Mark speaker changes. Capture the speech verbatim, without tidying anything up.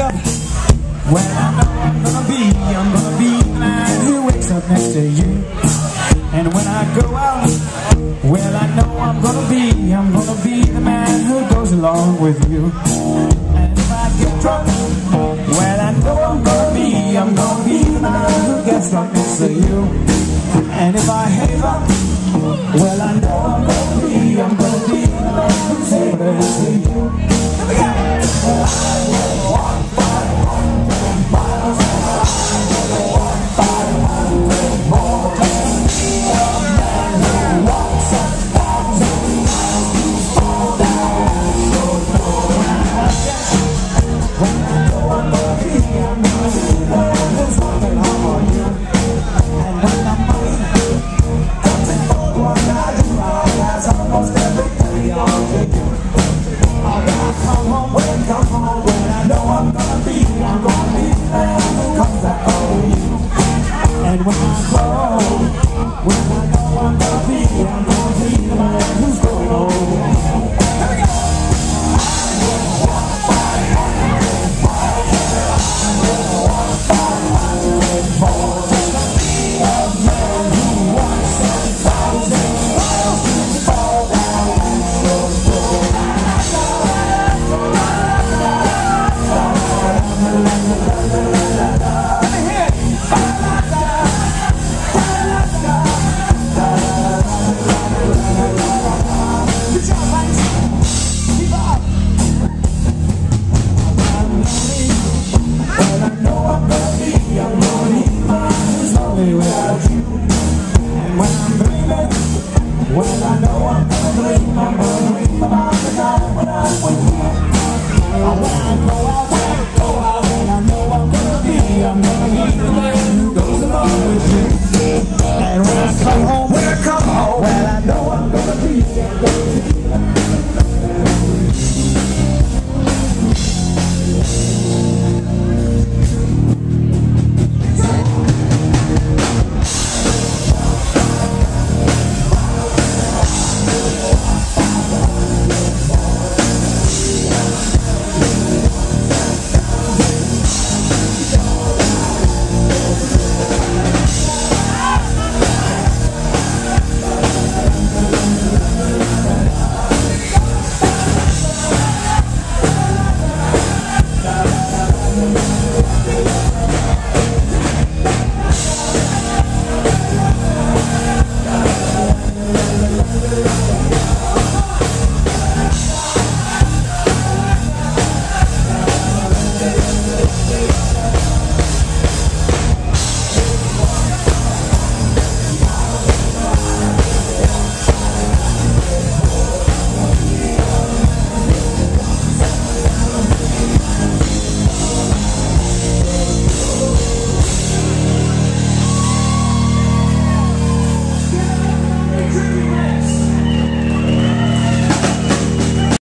Speaker 1: up, well I know I'm gonna be, I'm gonna be the man who wakes up next to you. And when I go out, well I know I'm gonna be, I'm gonna be the man who goes along with you. And if I get drunk, well I know I'm gonna be, I'm gonna be the man who gets drunk next to you. And if I hate up, well I know I'm gonna be, I'm gonna be the man who's able to see you. Here we go! I will walk five hundred miles, I will walk five hundred more to be a man who walks a thousand miles to fall down. So no, when I get, when I know I'm gonna be, I'm gonna be the man who's working hard for you. And when I'm money comes in for what I do, I'll pass almost everything on to you. I'll come home, when come home, when I know I'm gonna be, I'm gonna be the man who comes back for you. And when I grow, when I know I'm gonna be, I'm gonna be the man who's going home. Here we go! I will walk five hundred miles, I will walk five hundred more to be a man who walks a thousand miles to fall down so low. Without you